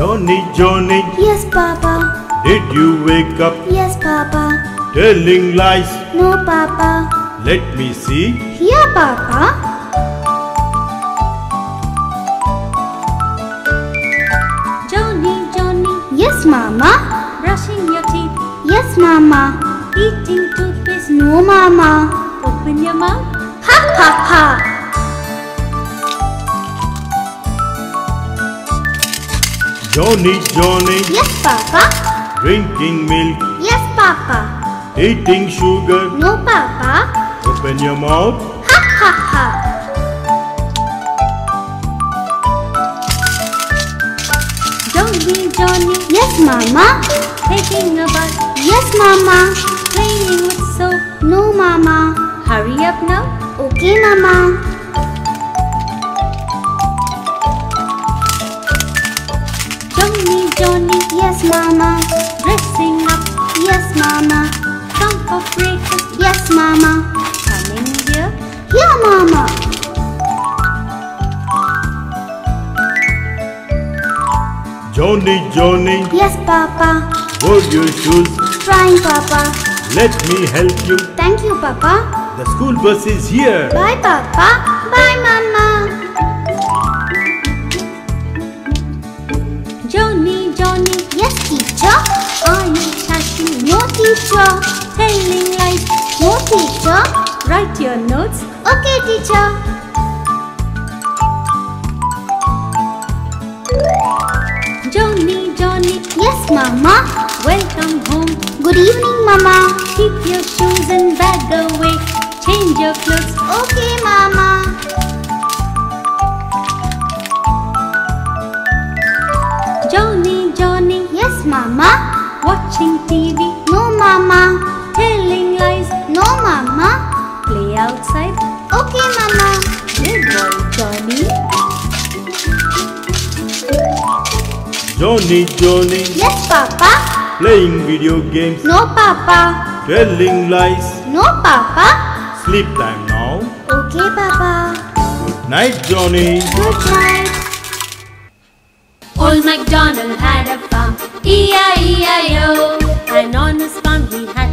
Jonny Jonny, Yes, Papa. did you wake up Yes, Papa. telling lies? No, Papa. Let me see. Here, Papa. Jonny Jonny, Yes, Mama. brushing your teeth, Yes, Mama. eating toothpaste. No, Mama. Open your mouth. Ha ha ha. Jonny Jonny, Yes, Papa. drinking milk, Yes, Papa. eating sugar. No, Papa. Open your mouth. Ha ha ha. Jonny Jonny, Yes, Mama. taking a bath, Yes, Mama. playing with soap. No, Mama. Hurry up now. Okay, Mama. Jonny Jonny, Yes, Mama. dressing up, Yes, Mama. time for breakfast. Yes, Mama. Coming here. Here, Mama. Jonny Jonny, Yes, Papa. hold your shoes. Trying, Papa. Let me help you. Thank you, Papa. The school bus is here. Bye, Papa. Bye, Mama. Jonny Jonny, Yes, teacher. are you chatting? No, teacher. Telling lies. No, teacher. Write your notes. Okay, teacher. Jonny Jonny, Yes, Mama. welcome home. Good evening, Mama. Keep your shoes and bag away. Change your clothes. Okay, Mama. Jonny Jonny, Yes, Mama. watching TV. No, Mama. Telling lies. No, Mama. Play outside. Okay, Mama. Good boy, Jonny. Jonny Jonny, Yes, Papa. playing video games, No, Papa. telling lies. No, Papa. Sleep time now. Okay, Papa. Good night, Jonny. Good night. Old MacDonald had a farm, E-I-E-I-O. And on his farm he had